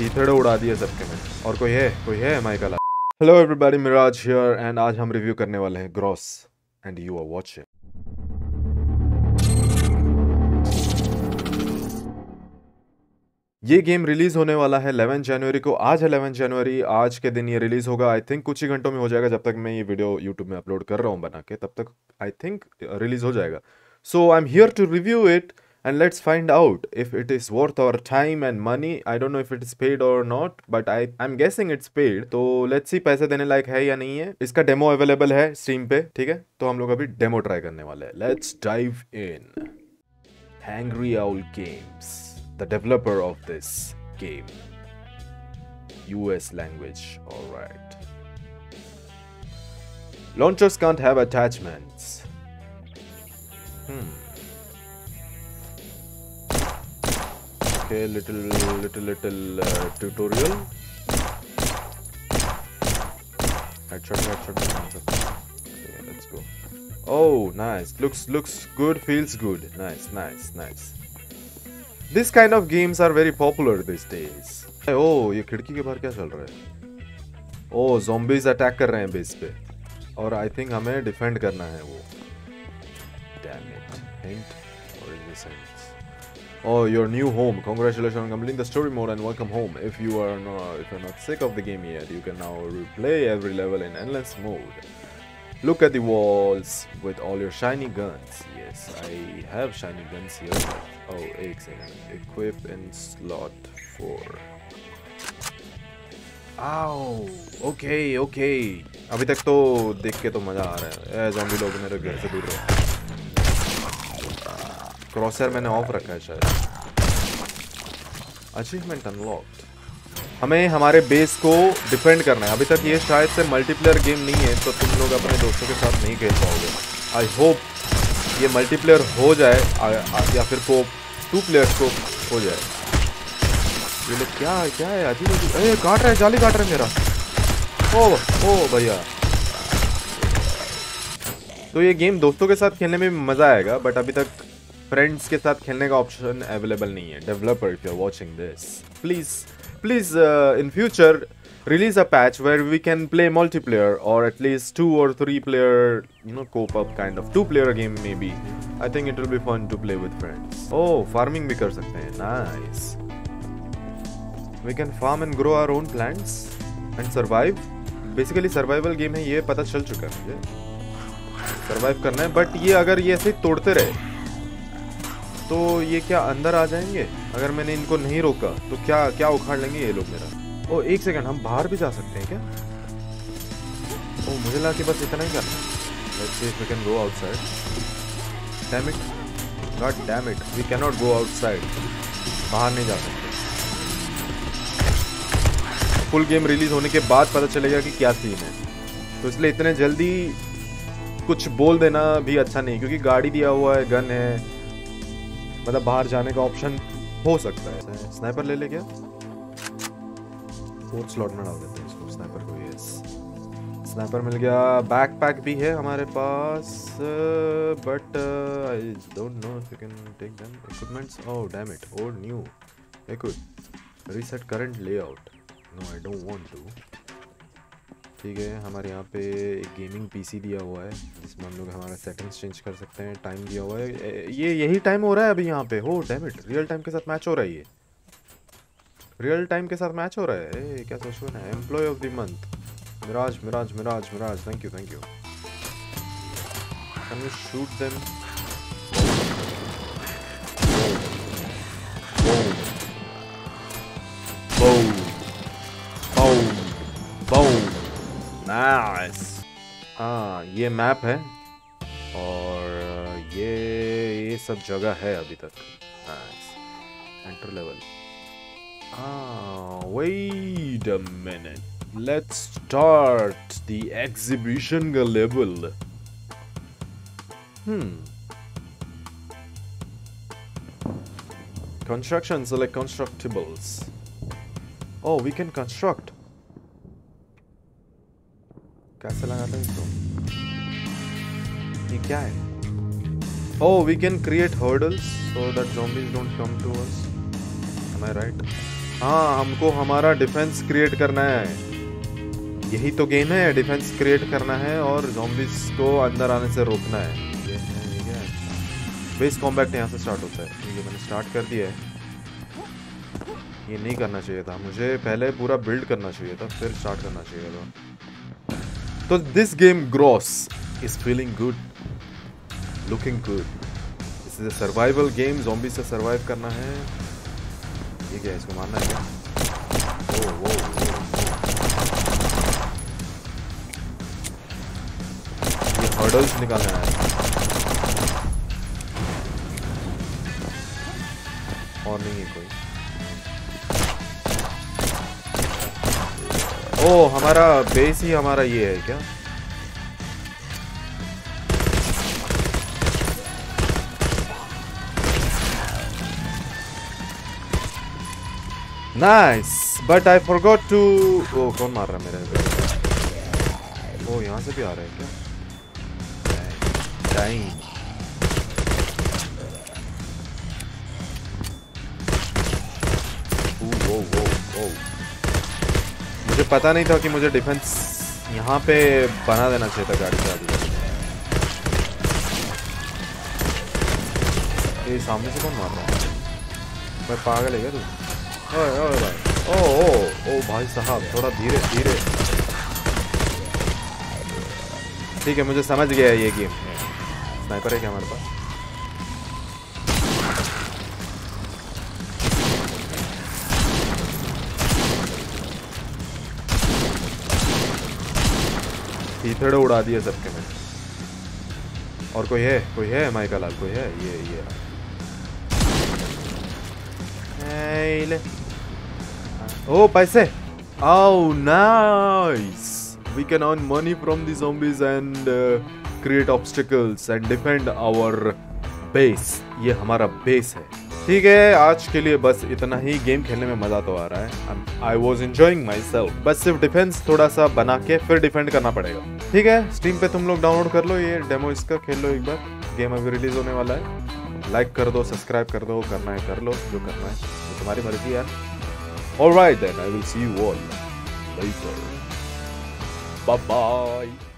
चीथड़े उड़ा दिए सबके में। और कोई है Michael. Hello everybody, Miraj here and आज हम रिव्यू करने वाले हैं Gross and you are watching. ये गेम रिलीज होने वाला है 11 जनवरी को। आज है 11 जनवरी, आज के दिन ये रिलीज होगा। आई थिंक कुछ ही घंटों में हो जाएगा। जब तक मैं ये वीडियो यूट्यूब में अपलोड कर रहा हूँ बना के, तब तक आई थिंक रिलीज हो जाएगा। So I am here to review it and let's find out if it is worth our time and money. I don't know if it is paid or not, but I'm guessing it's paid. तो let's see पैसे देने लायक है या नहीं है। इसका demo available है steam पे, ठीक है। तो हम लोग अभी डेमो ट्राई करने वाले हैं। Let's dive in. Hangry Owl Games, the developer of this game. US language, alright. Launchers can't have attachments. Okay, little tutorial. Headshot. Okay, let's go. Oh, nice. Looks good. Feels good. Nice. This kind of games are very popular these days. Oh, ये खिड़की के बाहर क्या चल रहा है? Oh, zombies attack कर रहे हैं बेस पे और आई थिंक हमें डिफेंड करना है वो। Damn it. Hint or is this hint? Oh, your new home. Congratulations on completing the story mode and welcome home. If you're not sick of the game yet, you can now replay every level in endless mode. Look at the walls with all your shiny guns. Yes, I have shiny guns here. Oh, एक second. Equip in slot 4. Ow. Okay. अभी तक तो देख के तो मजा आ रहा है। ज़ॉम्बी लोग मेरे घर से दूर रहो। क्रॉसर मैंने ऑफ रखा है शायद। Achievement unlocked. हमें हमारे बेस को डिफेंड करना है। अभी तक ये शायद से मल्टीप्लेयर गेम नहीं है, तो तुम लोग अपने दोस्तों के साथ नहीं खेल पाओगे। आई होप ये मल्टीप्लेयर हो जाए या फिर को 2 प्लेयर्स को हो जाए। ये लोग क्या है अजीब काट रहा है, जाली काट रहा है मेरा। ओ भैया। तो ये गेम दोस्तों के साथ खेलने में मज़ा आएगा, बट अभी तक फ्रेंड्स के साथ खेलने का ऑप्शन अवेलेबल नहीं है। Developer, if you are watching this, please in future release a patch where we can play multiplayer or at least 2 or 3 player co-op kind of 2-player game maybe. I think it will be fun to play with friends. Oh, farming भी कर सकते हैं। Nice. We can farm and grow our own plants and survive. Basically survival game है ये, पता चल चुका है मुझे। सर्वाइव करना है, बट ये अगर ये ऐसे तोड़ते रहे तो ये क्या अंदर आ जाएंगे? अगर मैंने इनको नहीं रोका तो क्या उखाड़ लेंगे ये लोग मेरा। ओ एक सेकंड, हम बाहर भी जा सकते हैं क्या? ओ मुझे लगा कि बस इतना ही करना है। Let's see if we can go outside. Damn it, God damn it, we can not go outside. बाहर नहीं जा सकते। फुल गेम रिलीज होने के बाद पता चलेगा कि क्या सीन है, तो इसलिए इतने जल्दी कुछ बोल देना भी अच्छा नहीं, क्योंकि गाड़ी दिया हुआ है, गन है, मतलब बाहर जाने का ऑप्शन हो सकता है। स्नाइपर ले क्या? 4th स्लॉट में डाल देते हैं इसको, स्नाइपर को। यस, स्नाइपर मिल गया। बैकपैक भी है हमारे पास, but I don't know if you can take them. Equipments, oh damn it, old new equip, reset current layout. No I don't want to. ठीक है, हमारे यहाँ पे एक गेमिंग पीसी दिया हुआ है जिसमें हम लोग हमारा सेटिंग्स चेंज कर सकते हैं। टाइम दिया हुआ है, ये यही टाइम हो रहा है अभी यहाँ पे। हो डैम इट, रियल टाइम के साथ मैच हो रहा है। ये रियल टाइम के साथ मैच हो रहा है। क्या सोच रहे हैं? Employee of the month Miraj, thank you. Can we shoot them? boom. Nice. हाँ, ये मैप है और ये सब जगह है अभी तक। Nice, enter level. Wait a minute, let's start the exhibition का level. Construction, select constructibles. Oh, we can construct. कैसे लगाते हैं इसको? ये क्या है? Oh, we can create hurdles so that zombies don't come to us. Am I right? हाँ, हमको हमारा डिफेंस क्रिएट करना है, यही तो गेम है, डिफेंस क्रिएट करना है और ज़ॉम्बीज को अंदर आने से रोकना है। ये है बेस कॉम्बैट यहाँ से स्टार्ट होता है। ठीक है, मैंने स्टार्ट कर दिया है। ये नहीं करना चाहिए था, मुझे पहले पूरा बिल्ड करना चाहिए था, फिर स्टार्ट करना चाहिए था। तो this game Gross is feeling good, looking good. This is a survival game, zombie से सर्वाइव करना है। ये क्या है, इसको मारना है क्या? ओ, वो, ये हर्डल्स निकालना है और नहीं है कोई। ओ, हमारा बेस ही हमारा ये है क्या? Nice, but I forgot to. Oh, कौन मार रहा है मेरे? ओ, यहाँ से भी आ रहा है क्या? टाइम। मुझे पता नहीं था कि मुझे डिफेंस यहाँ पे बना देना चाहिए था गाड़ी का। ये सामने से कौन मार रहा है? मैं पागल है क्या तू? ओए ओए भाई, ओ भाई साहब, थोड़ा धीरे धीरे। ठीक है, मुझे समझ गया ये गेम। स्नाइपर है क्या हमारे पास? टीथड़े उड़ा दिए सबके में। और कोई है? कोई है? माइका लाल कोई है? ये ले। ओ, पैसे। Oh, nice. We can earn money from the zombies and create obstacles and defend our base. ये हमारा बेस है। ठीक है, आज के लिए बस इतना ही। गेम खेलने में मज़ा तो आ रहा है। I was enjoying myself. बस सिर्फ डिफेंस थोड़ा सा बना के फिर डिफेंड करना पड़ेगा। ठीक है, स्टीम पे तुम लोग डाउनलोड कर लो ये डेमो, इसका खेल लो एक बार। गेम अभी रिलीज होने वाला है। लाइक कर दो, सब्सक्राइब कर दो, करना है कर लो, जो करना है तो तुम्हारी मर्जी यार। Alright then, I will see you all later. Bye bye.